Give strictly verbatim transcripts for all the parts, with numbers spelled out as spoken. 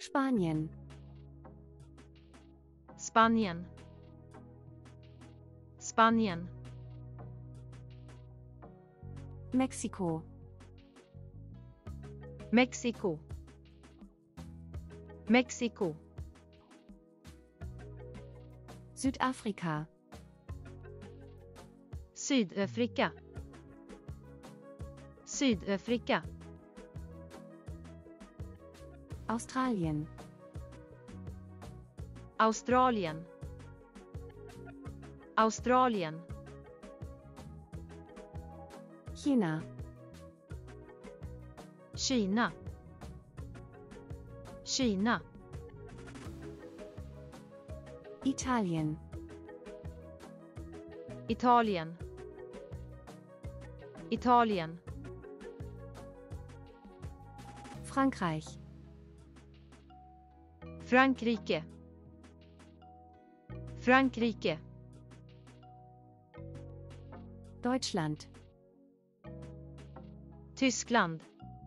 Spanien, Spanien, Spanien, Mexiko, Mexiko, Mexiko, Südafrika, Sydafrika, Sydafrika, Australien, Australien, Australien, China, Kina, Kina, Italien, Italien, Italien, Frankreich, Frankrike, Frankrike, Deutschland, Tyskland,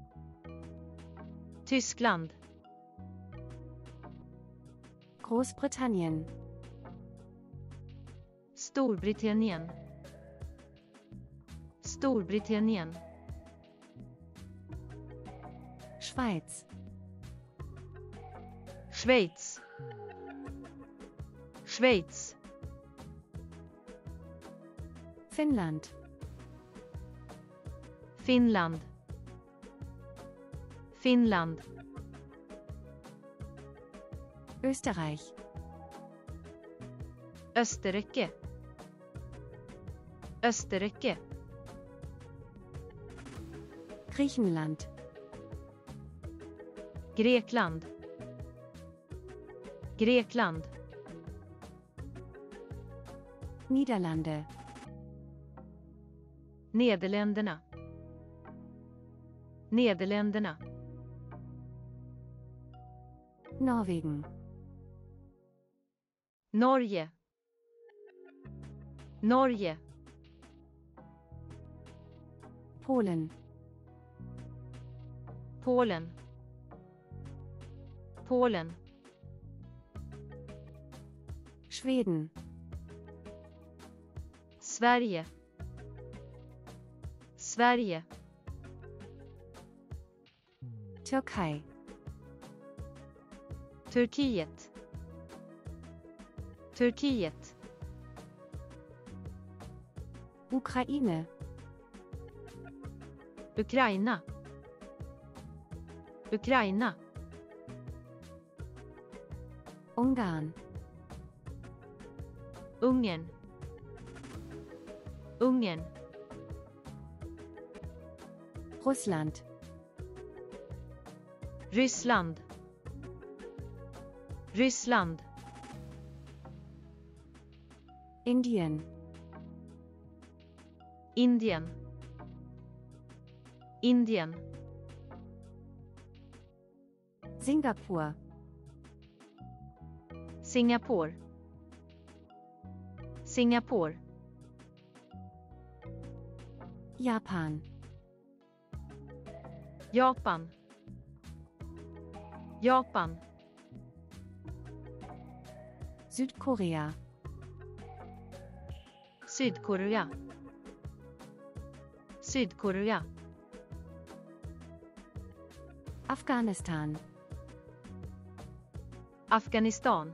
Tyskland, Großbritannien, Storbritannien, Storbritannien, Schweiz, Schweiz, Schweiz, Finnland, Finnland, Finnland, Österreich, Österrike, Österrike, Griechenland, Grekland, Grekland, Niederlande, Nederländerna, Nederländerna, Norwegen, Norge, Norge, Polen, Polen, Polen, Schweden, Sverige, Sverige, Türkei, Turkiet, Turkiet, Ukraine, Ukraina, Ukraina, Ungarn, Ungern, Ungern, Russland, Ryssland, Ryssland, Indien, Indien, Indien, Singapur, Singapore, Singapore, Japan, Japan, Japan, Südkorea, Sydkorea, Sydkorea, Afghanistan, Afghanistan,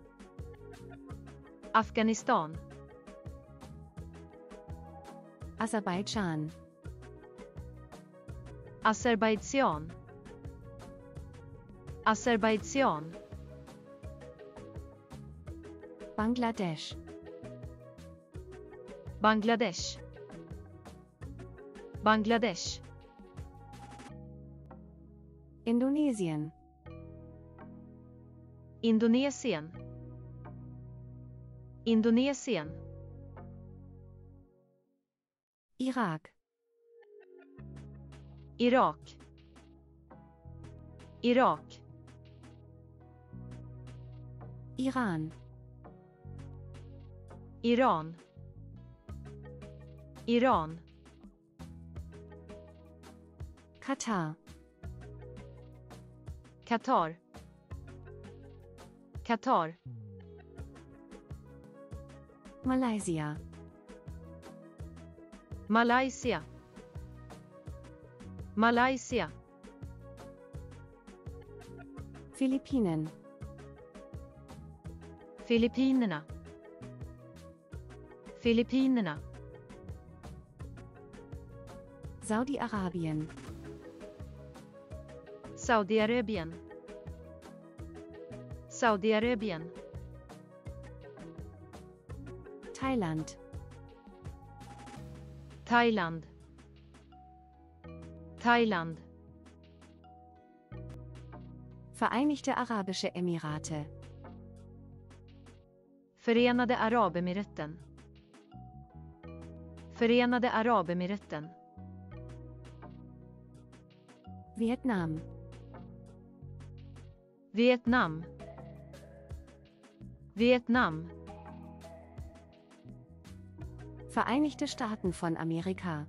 Afghanistan, Aserbaidschan, Aserbaidschan, Aserbaidschan, Bangladesch, Bangladesh, Bangladesh, Indonesien, Indonesien, Indonesien, Irak, Irak, Irak, Iran, Iran, Iran, Katar, Katar, Qatar. Malaysia. Malaysia. Malaysia. Philippinen. Filippinerna. Filippinerna. Saudi-Arabien. Saudiarabien. Saudiarabien. Thailand. Thailand. Thailand. Vereinigte Arabische Emirate. Förenade Arabemiraten. Förenade Arabemiraten. Vietnam. Vietnam. Vietnam. Vereinigte Staaten von Amerika.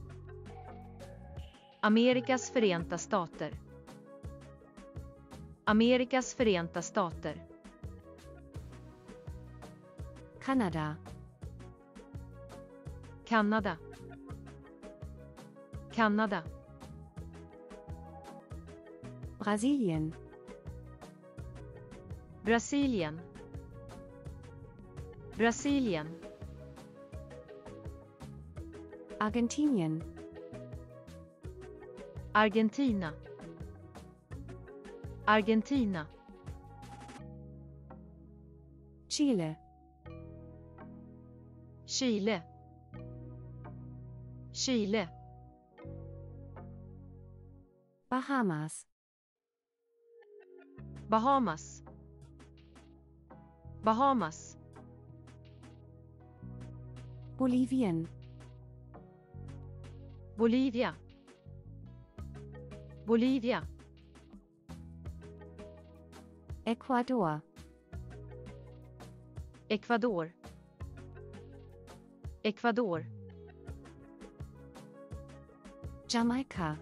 Amerikas förenta stater. Amerikas förenta stater. Kanada. Kanada. Kanada. Brasilien. Brasilien. Brasilien. Argentinien. Argentina. Argentina. Chile. Chile. Chile. Bahamas. Bahamas. Bahamas. Bolivien. Bolivia. Bolivia. Ecuador. Ecuador. Ecuador. Jamaika.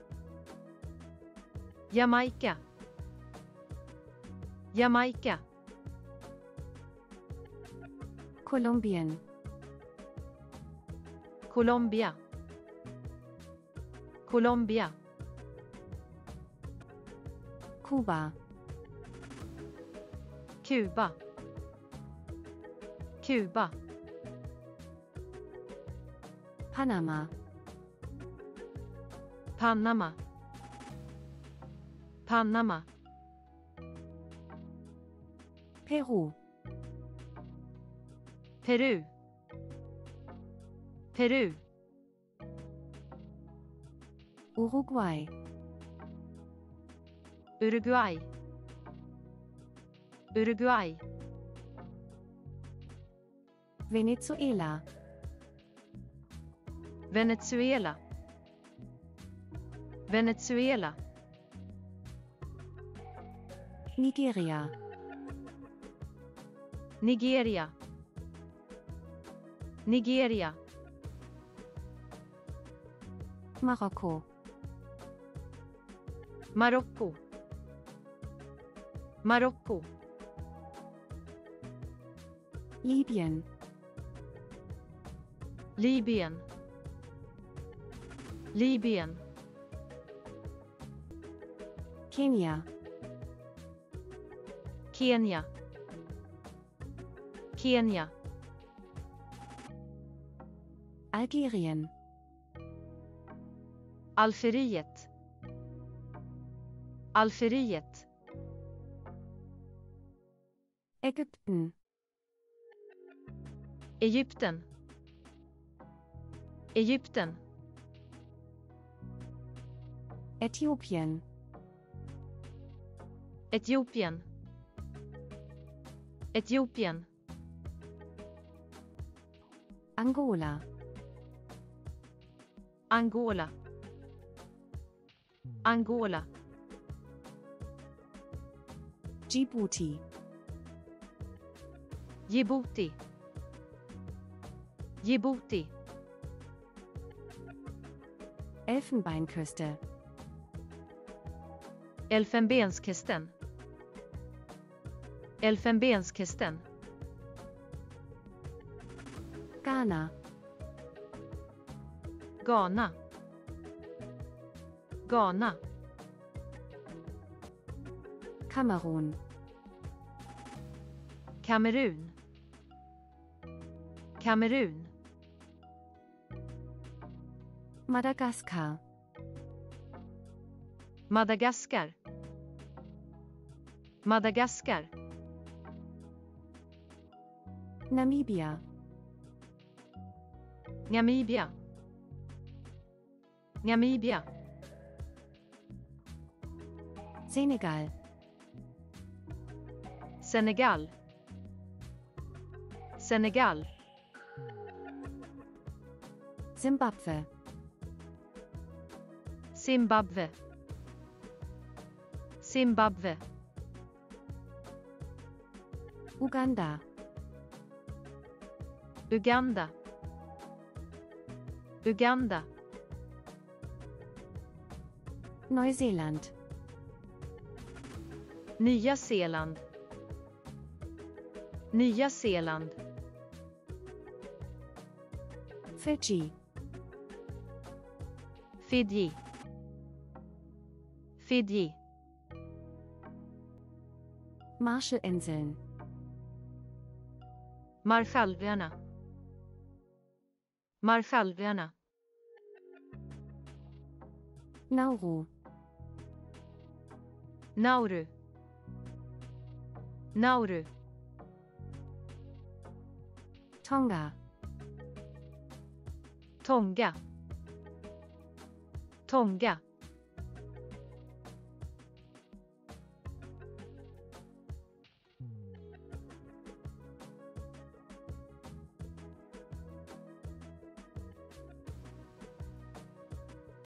Jamaica. Jamaica. Kolumbien. Colombia. Colombia. Kuba. Kuba. Kuba. Panama. Panama. Panama. Peru. Peru. Peru. Uruguay. Uruguay. Uruguay. Venezuela. Venezuela. Venezuela. Nigeria. Nigeria. Nigeria. Marokko. Marokko. Marokko. Libyen. Libyen. Libyen. Kenia. Kenya. Kenya. Algerien. Algeriet. Algeriet. Ägypten. Egypten. Egypten. Äthiopien. Etiopien. Etiopien. Angola. Angola. Angola. Djibouti. Djibouti. Djibouti. Elfenbeinküste. Elfenbenskusten. Elfenbensküsten. Ghana, Ghana. Ghana. Kamerun, Kamerun. Kamerun. Madagaskar, Madagaskar. Madagaskar. Namibia, Namibia. Namibia. Senegal, Senegal. Senegal. Zimbabwe, Zimbabwe. Zimbabwe. Uganda, Uganda. Uganda. Neuseeland, Nya Zeeland. Nya Zeeland. Fidschi, Fiji. Fiji. Marshallinseln, Marshallöarna. Marshallöarna. Nauru, Nauru. Nauru. Tonga, Tonga. Tonga.